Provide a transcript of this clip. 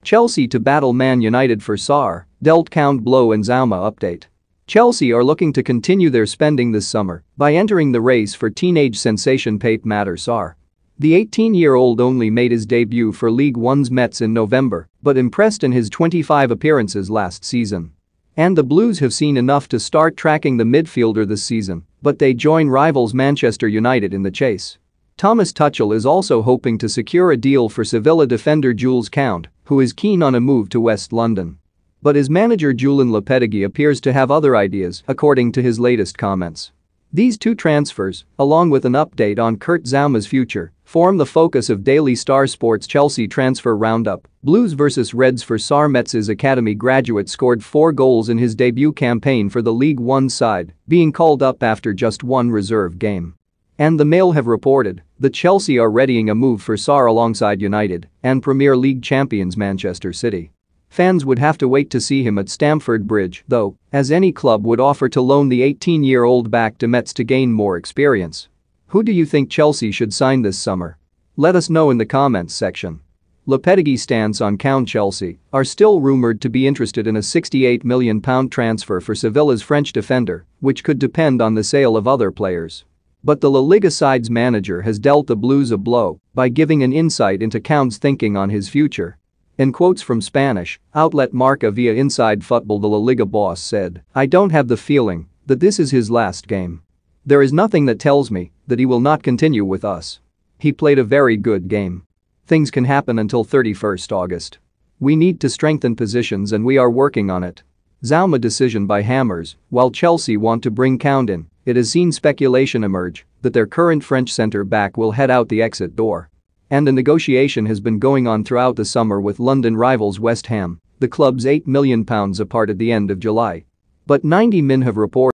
Chelsea to battle Man United for Sarr, dealt Count Blow and Zouma update. Chelsea are looking to continue their spending this summer by entering the race for teenage sensation Pape Matar Sarr. The 18-year-old only made his debut for League One's Metz in November but impressed in his 25 appearances last season. And the Blues have seen enough to start tracking the midfielder this season, but they join rivals Manchester United in the chase. Thomas Tuchel is also hoping to secure a deal for Sevilla defender Jules Kounde, who is keen on a move to West London. But his manager Julen Lopetegui appears to have other ideas, according to his latest comments. These two transfers, along with an update on Kurt Zouma's future, form the focus of Daily Star Sports' Chelsea transfer roundup. Blues vs Reds for Sarr. Metz's academy graduate scored 4 goals in his debut campaign for the League One side, being called up after just one reserve game. And the Mail have reported that Chelsea are readying a move for Sarr alongside United and Premier League champions Manchester City. Fans would have to wait to see him at Stamford Bridge, though, as any club would offer to loan the 18-year-old back to Metz to gain more experience. Who do you think Chelsea should sign this summer? Let us know in the comments section. Lopetegui's stance on Kounde. Chelsea are still rumored to be interested in a £68 million transfer for Sevilla's French defender, which could depend on the sale of other players. But the La Liga side's manager has dealt the Blues a blow by giving an insight into Kounde's thinking on his future. In quotes from Spanish outlet Marca via Inside Football, the La Liga boss said, "I don't have the feeling that this is his last game. There is nothing that tells me that he will not continue with us. He played a very good game. Things can happen until 31st August. We need to strengthen positions and we are working on it." Zouma decision by Hammers. While Chelsea want to bring Kounde in, it has seen speculation emerge that their current French centre-back will head out the exit door. And a negotiation has been going on throughout the summer with London rivals West Ham, the club's £8 million apart at the end of July. But 90 Min have reported